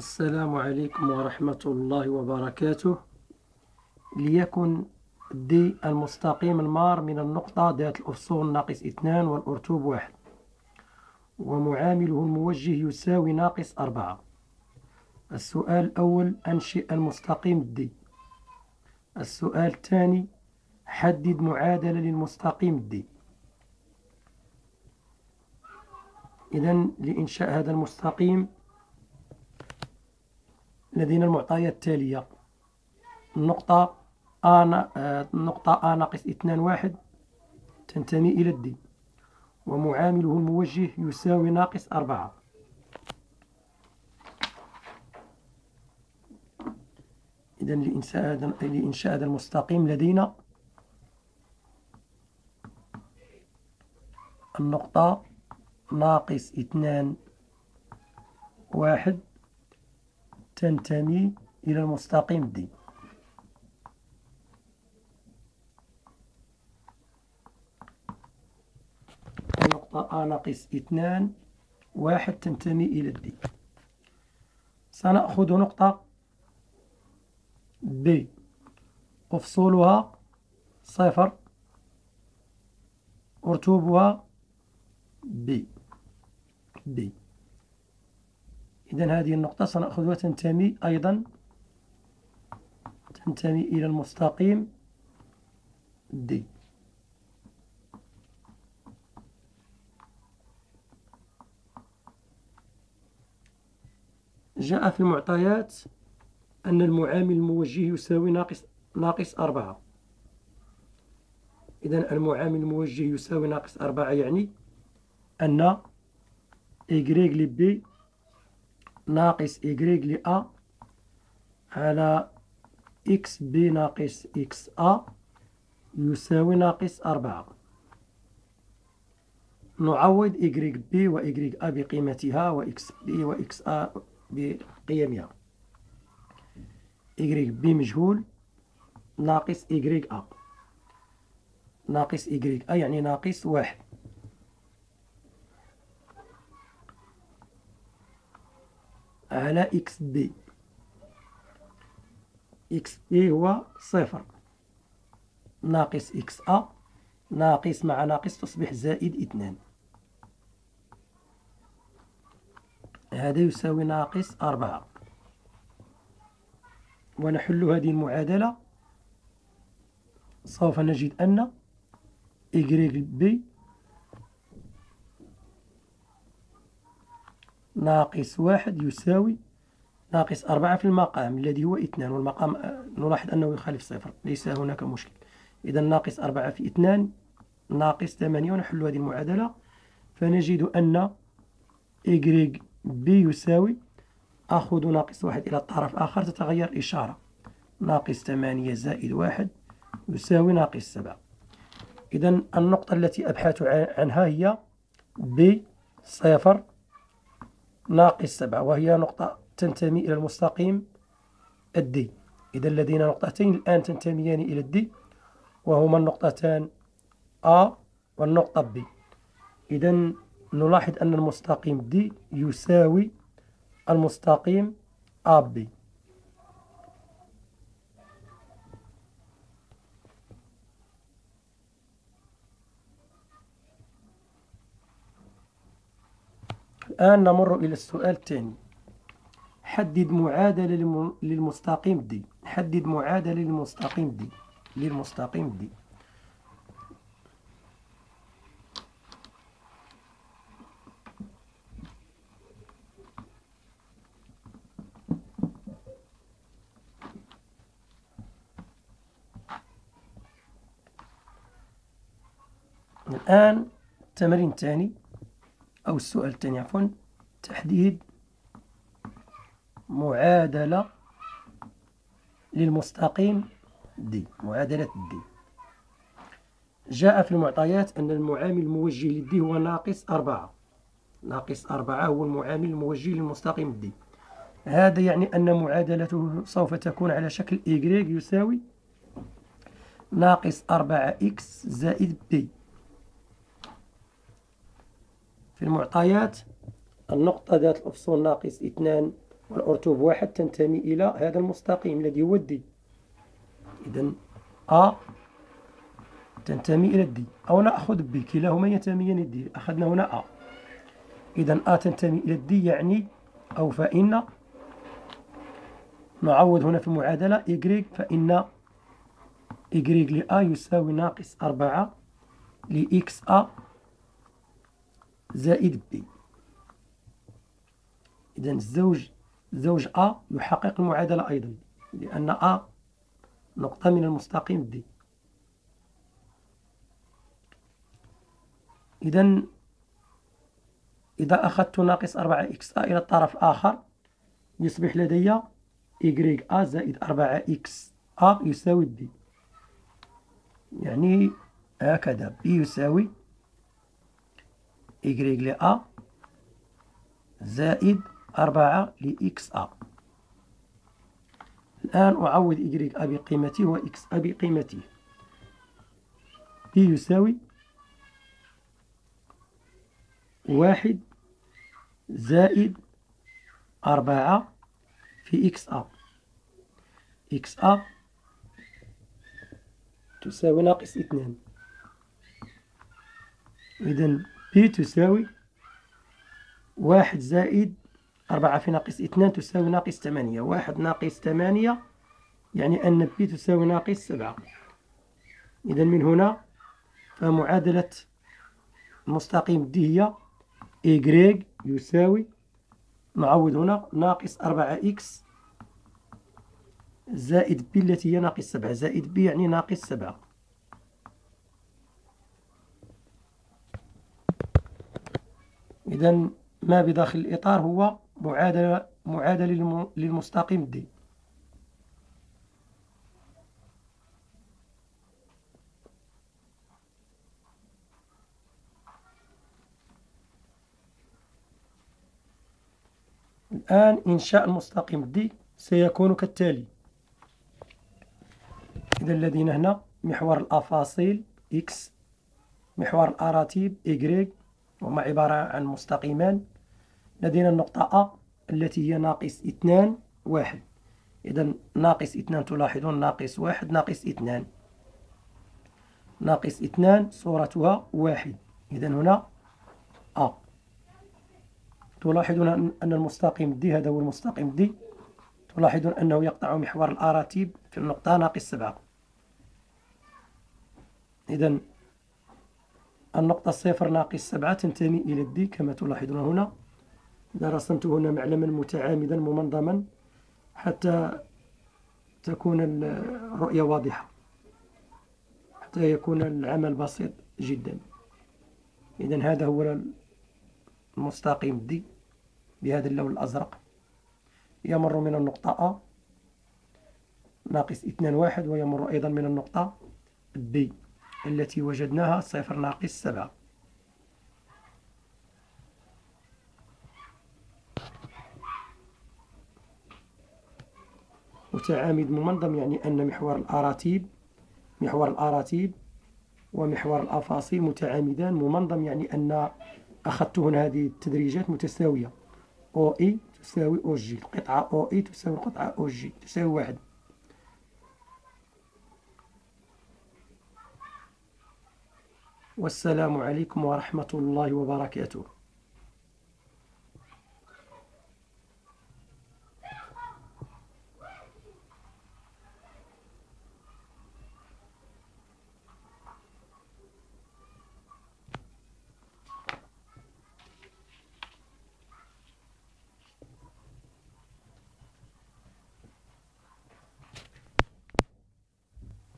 السلام عليكم ورحمة الله وبركاته. ليكن دي المستقيم المار من النقطة ذات الأفصول ناقص 2 والأرتوب 1 ومعامله الموجه يساوي ناقص 4. السؤال الأول: أنشئ المستقيم دي. السؤال الثاني: حدد معادلة للمستقيم دي. إذن لإنشاء هذا المستقيم لدينا المعطيات التالية: النقطة A ناقص 2 1 تنتمي إلى الدي، ومعامله الموجه يساوي ناقص 4. إذن لإنشاء هذا المستقيم لدينا النقطة ناقص 2 1 تنتمي إلى المستقيم دي، النقطة A ناقص 2 1 تنتمي إلى الدي. سنأخذ نقطة B أفصولها 0 أرتوبها B. إذن هذه النقطة سنأخذها تنتمي إلى المستقيم D. جاء في المعطيات أن المعامل الموجه يساوي ناقص 4. إذن المعامل الموجه يساوي ناقص 4 يعني أن Y ل B ناقص Y ل A على XB ناقص XA يساوي ناقص 4. نعوض YB و YA بقيمتها و XB و XA بقيمها. YB مجهول ناقص YA ناقص YA يعني ناقص 1 على XB. XB هو 0 ناقص XA ناقص مع ناقص تصبح زائد 2، هذا يساوي ناقص 4. ونحل هذه المعادلة سوف نجد أن YB ناقص 1 يساوي ناقص 4 في المقام الذي هو 2، والمقام نلاحظ أنه يخالف 0، ليس هناك مشكل. إذا ناقص 4 في 2 ناقص 8. ونحل هذه المعادلة فنجد أن YB يساوي، أخذ ناقص 1 إلى الطرف آخر تتغير إشارة، ناقص 8 زائد 1 يساوي ناقص 7. إذا النقطة التي أبحث عنها هي B 0 ناقص 7، وهي نقطة تنتمي إلى المستقيم الدي. إذا لدينا نقطتين الآن تنتميان إلى الدي، وهما النقطتان A والنقطة B. إذا نلاحظ أن المستقيم دي يساوي المستقيم AB. الآن نمر إلى السؤال الثاني: حدد معادلة للمستقيم دي. حدد معادلة للمستقيم دي. الآن التمرين الثاني أو السؤال الثاني عفوا: تحديد معادلة للمستقيم دي. معادلة دي جاء في المعطيات أن المعامل الموجه للدي هو ناقص 4. ناقص 4 هو المعامل الموجه للمستقيم دي. هذا يعني أن معادلته سوف تكون على شكل Y يساوي ناقص 4X زائد B. في المعطيات النقطة ذات الأفصول ناقص 2 والأرتوب واحد تنتمي إلى هذا المستقيم الذي هو الدي. إذا أ تنتمي إلى الدي، أو نأخذ ب، كلاهما ينتميان إلى الدي. أخذنا هنا أ، إذا أ تنتمي إلى الدي، يعني أو فإن نعوض هنا في المعادلة إيكغيك، فإن إيكغيك لأ يساوي ناقص 4 لإكس أ زائد بي. إذا زوج أ يحقق المعادلة أيضا، لأن أ نقطة من المستقيم دي. إذا أخذت ناقص 4 إكس أ إلى الطرف الآخر يصبح لدي إيكغيك أ زائد 4 إكس أ يساوي بي، يعني هكذا بي يساوي إيكغيك لأ زائد 4 لإكس أ. الآن أعوض إيكغيك أ بقيمته وإكس أ بقيمته. بي يساوي 1 زائد 4 في إكس أ. إكس أ تساوي ناقص 2. إذا بي تساوي 1 زائد 4 في ناقص 2 تساوي ناقص 8. 1 ناقص 8 يعني أن بي تساوي ناقص 7. إذا من هنا فمعادلة المستقيم دي هي إيكغيك يساوي، نعوض هنا، ناقص 4 إكس زائد بي التي هي ناقص 7. زائد بي يعني ناقص 7. إذا ما بداخل الإطار هو معادلة للمستقيم دي. الآن إنشاء المستقيم دي سيكون كالتالي. إذا لدينا هنا محور الأفاصيل إكس، محور الأراتيب إيكغيك، وهما عبارة عن مستقيمان. لدينا النقطة أ التي هي ناقص 2 1. إذا ناقص 2 تلاحظون ناقص 1 ناقص 2. ناقص 2 صورتها 1. إذا هنا أ. تلاحظون أن المستقيم دي، هذا هو المستقيم دي، تلاحظون أنه يقطع محور الأراتيب في النقطة ناقص 7. إذا النقطة 0 ناقص 7 تنتمي إلى الدي كما تلاحظون هنا. إذا رسمت هنا معلما متعامدا ممنظما حتى تكون الرؤية واضحة، حتى يكون العمل بسيط جدا. إذا هذا هو المستقيم دي بهذا اللون الأزرق، يمر من النقطة أ ناقص 2 1، ويمر أيضا من النقطة B التي وجدناها 0 ناقص 7. متعامد ممنظم يعني أن محور الأراتيب ومحور الأفاصيل متعامدان. ممنظم يعني أن أخذت هنا هذه التدريجات متساوية. أو إي تساوي أو جي، القطعة أو إي تساوي القطعة أو جي، تساوي 1. والسلام عليكم ورحمة الله وبركاته.